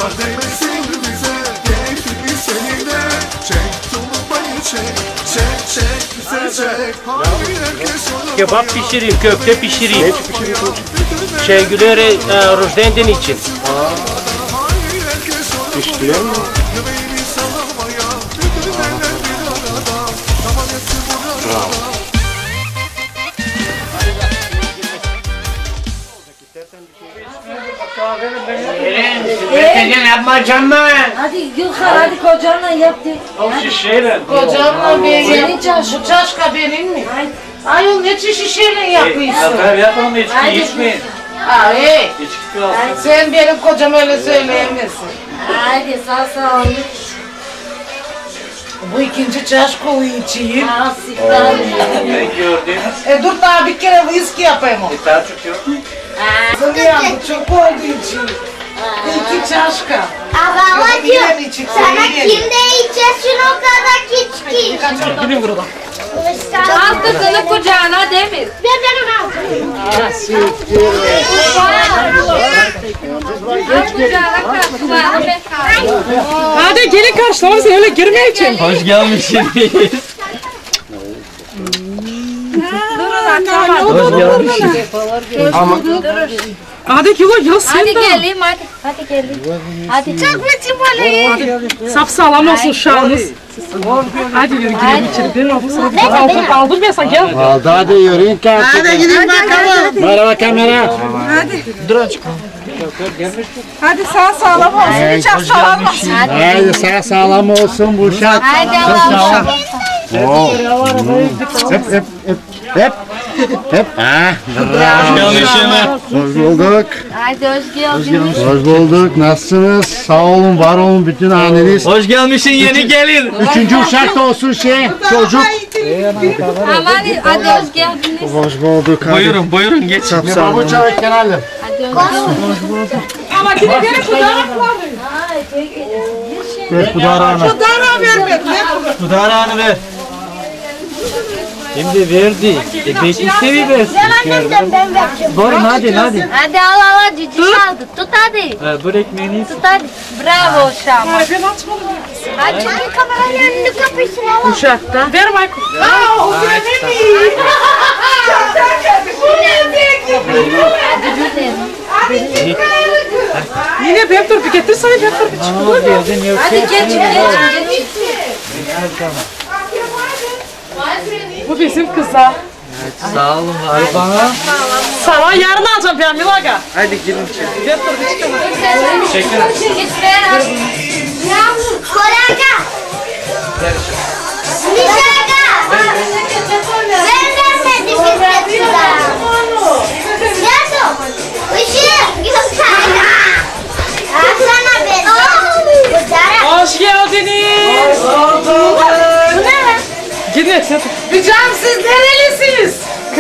değmesin bize. Keyfini seninle. Çek tulumbayı çek. Çek bize çek. Hangi herkes onu Kebap pişireyim, köfte pişireyim. Ne pişiriyorsun? Şengül'e Rojden'den için. Piştiler mi? Sen yapmayacağım mı? Hadi yukarı hadi kocanla yap de. O şişeyle. Kocamla benim. Senin çarşı. Bu çaşka benim mi? Ayol ne şişeyle yapıyorsun? Tabii yapalım içki içmeyin. Ay, İçki kalsın. sen benim kocam öyle söyleyemezsin. Hadi sağ ol. Bu ikinci çaşka o içeyim. Aa siktir. Ben gördüm. Dur daha bir kere viski yapayım o. Daha çok yok. Zırıyan bu çok olduğu için. İki çaşka. Babacığım sana kimde içesin o kadar içki? Gidin buradan. Al kızını kucağına Demir. Ben onu aldım. Al kucağına kulağına ben kaldım. Hadi gelin karşılama sen öyle girme için. Hoş gelmişsiniz. Hoş gelmişsiniz. Hadi kilo ya sen Hadi de. geleyim hadi. Hadi geleyim. Hadi. Çok biçim böyle. Sapsağlam olsun şahınız. Hadi yürü girelim içeri. Ben aldım ben sana gel. Aldı hadi yürüyün ki. Hadi gidin bakalım. Merhaba kamera. Hadi sağ sağlam olsun. Hiç sağlam olsun. Haydi sağ sağlam olsun bu uşak. Hadi Allah'ım. Hep hep hep hep. Hep. Ha. Hoş bulduk. Hadi hoş geldiniz. Hoş bulduk. Nasılsınız? Sağ olun, var olun bütün haneniz. Hoş gelmişsin yeni gelin. Üçüncü uşak da olsun çocuk. Aman hadi hoş geldiniz. Hoş bulduk. Hadi. Buyurun geç. Ne babu çay kenarlı. Hadi hoş geldiniz. Ama gidin gene kudarak var. Ver kudarağını. Kudarak vermek. Kudarağını ver. Şimdi verdi. Peki sevi versin. Ben vereceğim. Buyurun hadi. Hadi al cücü çaldı. Tut hadi. Bur ekmeğini Tut hadi. Bravo Şam. Ben açmadım. Hadi çünkü kameranın önünü kapışsın Allah. Uşakta. Ver Michael. Hadi güzel. Yine ben dur bir getir sana ben dur bir çıkıyor. Hadi geç. Bu bizim kızlar. Sağ olun var bana. Sana yarın alacağım ben Milaga. Hadi girin içeri. Ben dur bir çıkıyor. Çekin. Git ver. Koraga. Nişaga. Ben vermedim istedim. Yardım. Işık. Göster. Sana ben. Hoş geldiniz. Bu ne lan? Gidin sen. Hocam siz nerelisiniz?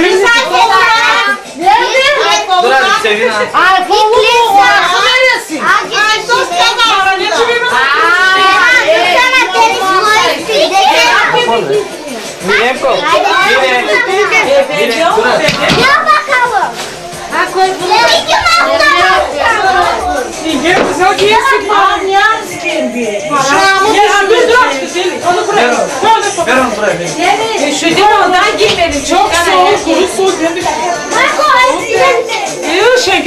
Dur hadi sevin ha. Ay Folu. Neresi? Milenko. Gel kızlar giysin. Ya dur onu bırak. Ver onu buraya. Şu ondan gitmedi. Çok soğuk, kuru soğuk. Şey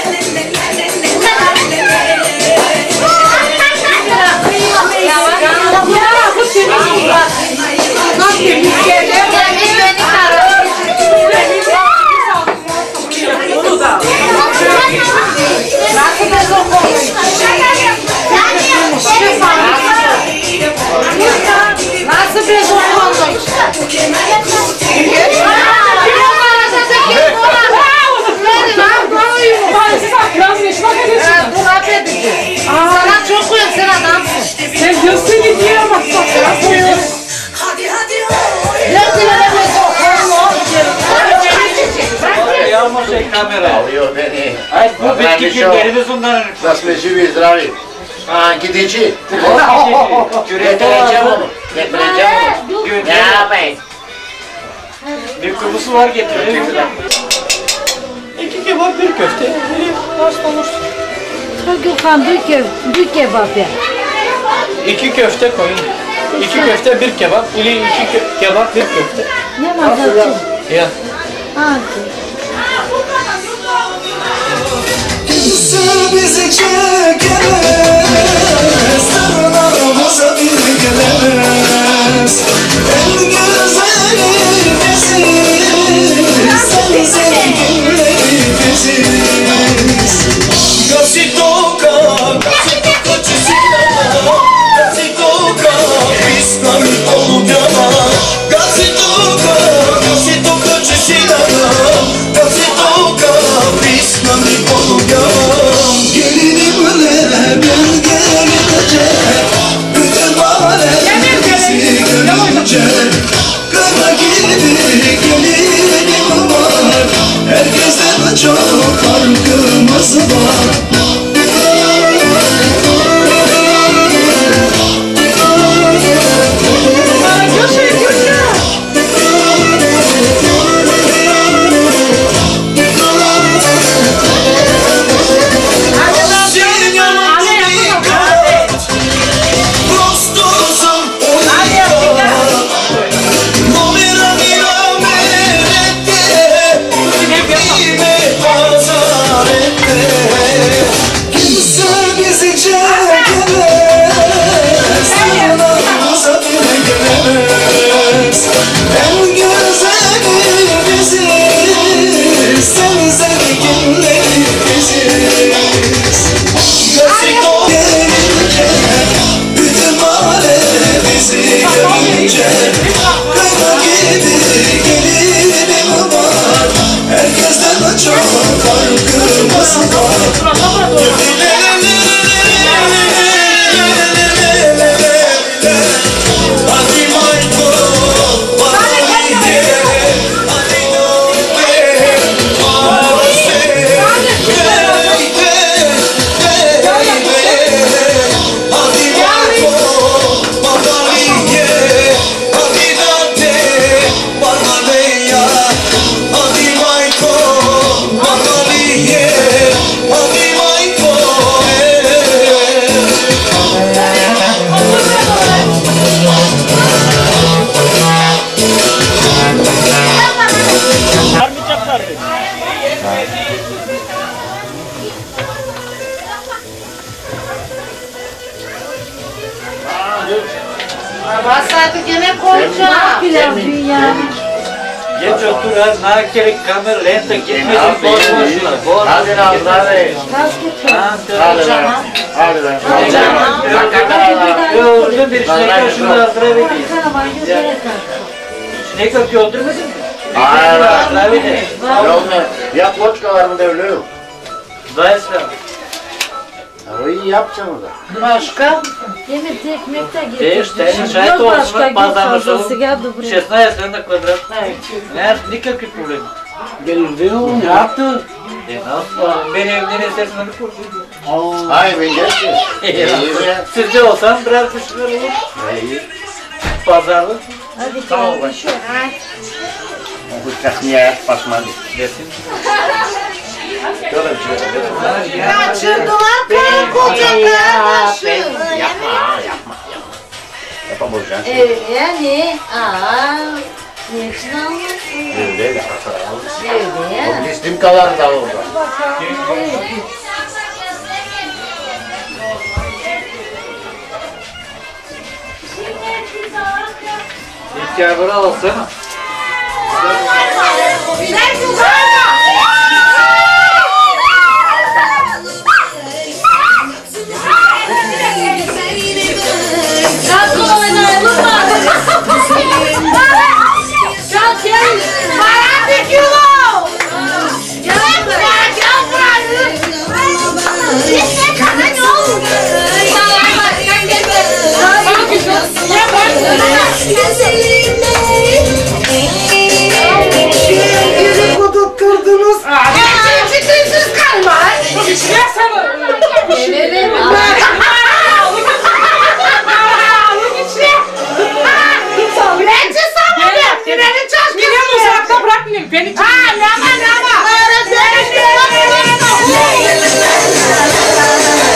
Nasıl bir zorlanmış? Sana çok koyuyorum, sen adamsın. sen göğsün gidiyor bak bak. Yağmur şey kamera. Alıyor beni. Ay bu bitki günlerimiz onların. Zasmeci bir zdravı. Ha gidici. Getireceğim onu. Getireceğim onu. Ne yapayım? Bir kurusu var getirelim. İki kebap bir köfte. Nasıl olur? Gülkan büyük kebap ya. 2 köfte koyun. 2 köfte 1 kebap. İli 2 kebap 1 köfte. Ne mazatçı? Ya. Hadi. Kimse bizi çekemez, sarılarımıza bir gelemez. En güzeli biziz, sen sevgili biziz. Casi toca çizilana, casi toca pistan olacağına. Casi toca çizilana, casi toca pistan olacağına. Gelinimle ben gelince, bütün alem bizi görünce. Kara gibi gelinim var, herkesten çok farkımız var. Basaydı gene koyacağım. Pilav dünya. Geç otur az nakeri kamera lenta gitmesin bozmasınlar. Hadi lan hadi. Hadi lan. Hadi lan. Yolda bir sinek şunu aldırabilir. Sinek öpü öldürmedin mi? Hayır. Yolda. Ya koçkalar mı devliyor? Zayısla. O iyi yapacağım o da. Başka? Yemek ekmekte getirdi. Değiş, çay olsun, pazarlık olsun. geldi buraya. 16 kvadrat. Nikakvi problem. Belirliyor. Ne yaptın? Nasıl? Ben evden esersin onu kurdum. Hayır ben geçtim. Sizce olsam biraz bir şeyler olur. İyi. Pazarlık. Hadi Tamam bak. Bu tekniğe basmadı. Desin. Şöyle bir şey. Kaçırdılar karı koca kardeşim. Yapma. Yapamayacaksın. Yani. Ne için almasın? Öyle yapsa. Öyle ya. O listim kadar da orada. İhtiyarları alsana. Yürü kudutturdunuz. Ciddisiz kalma. Beni Ha, lama.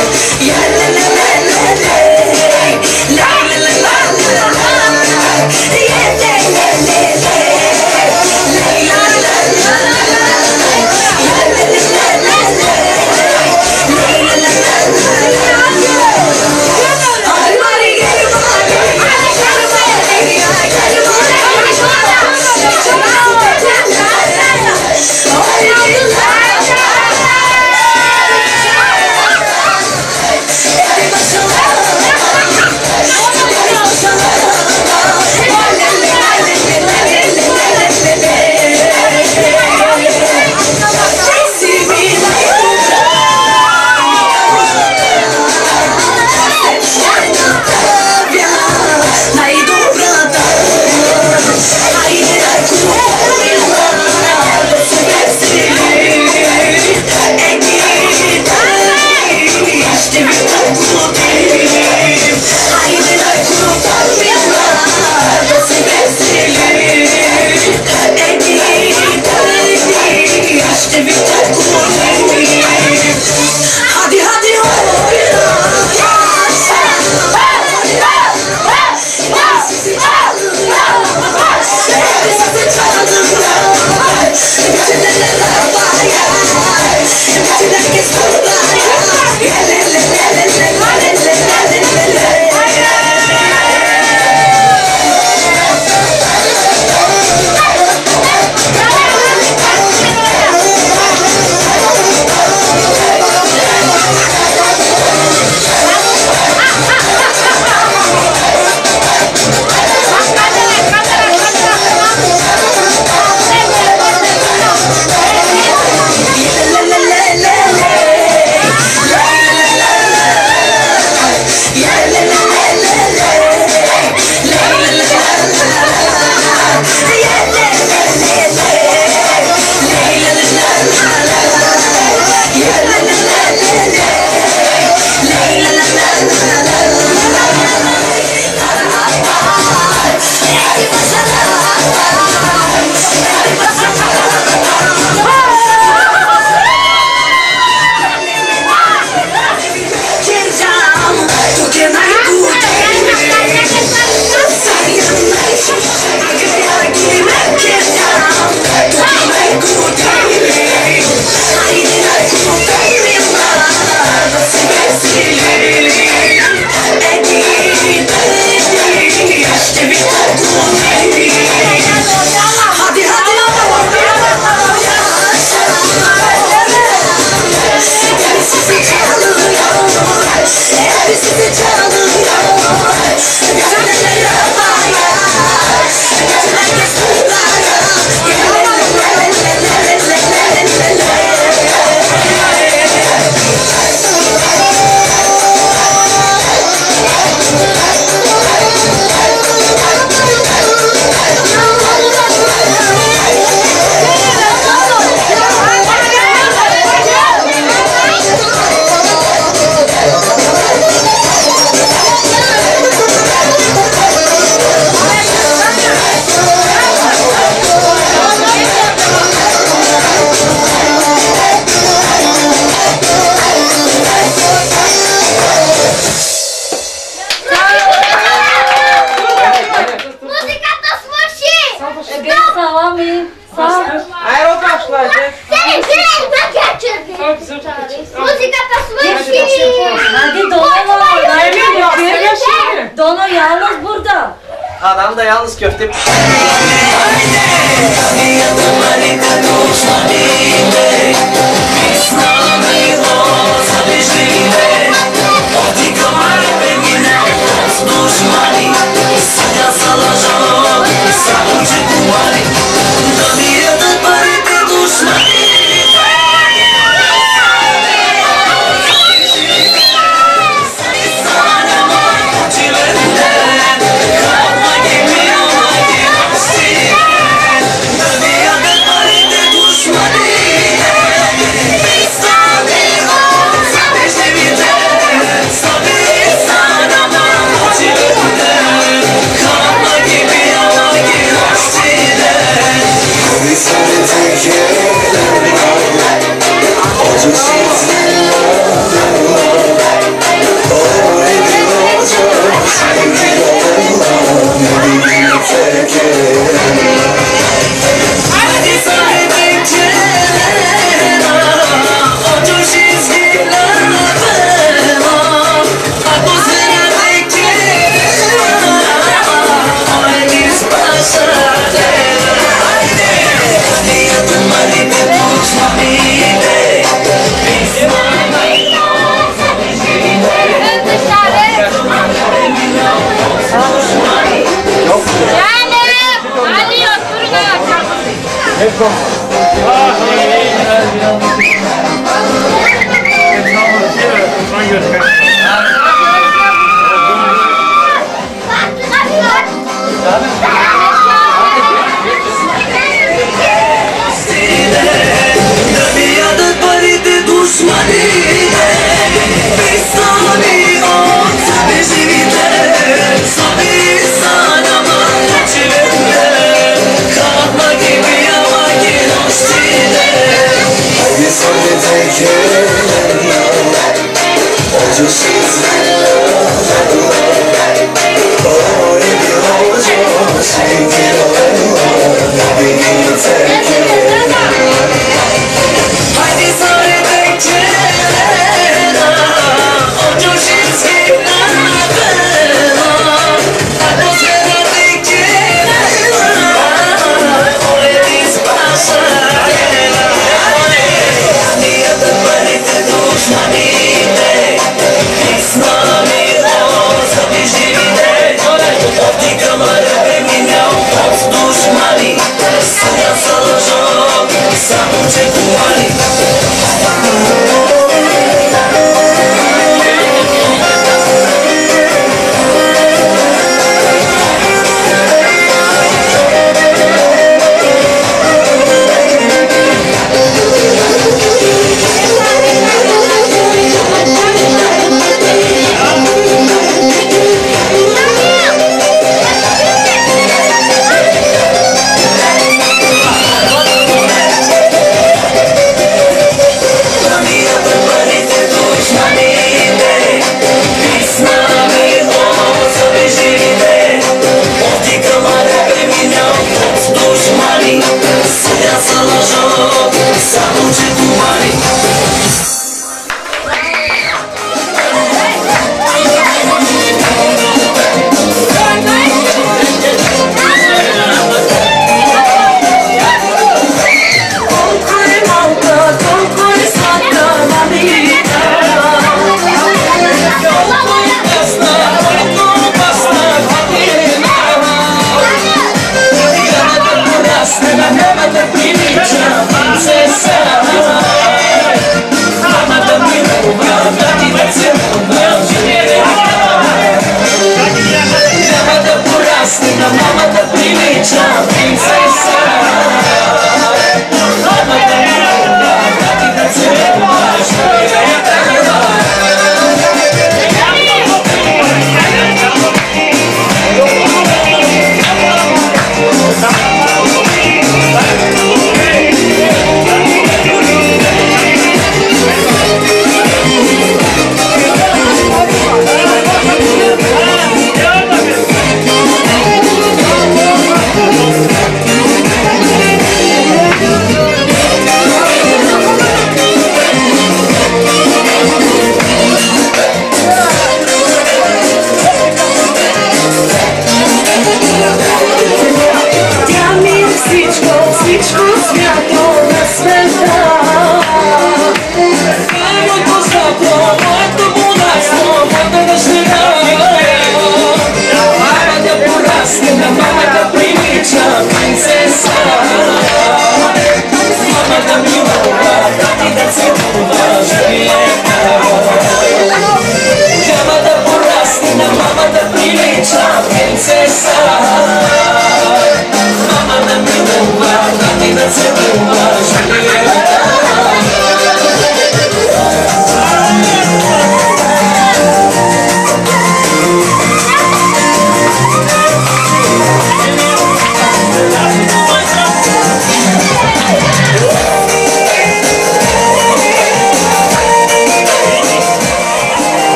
Dono yalnız burada. Adam da yalnız köfte Stop!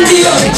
gidiyor.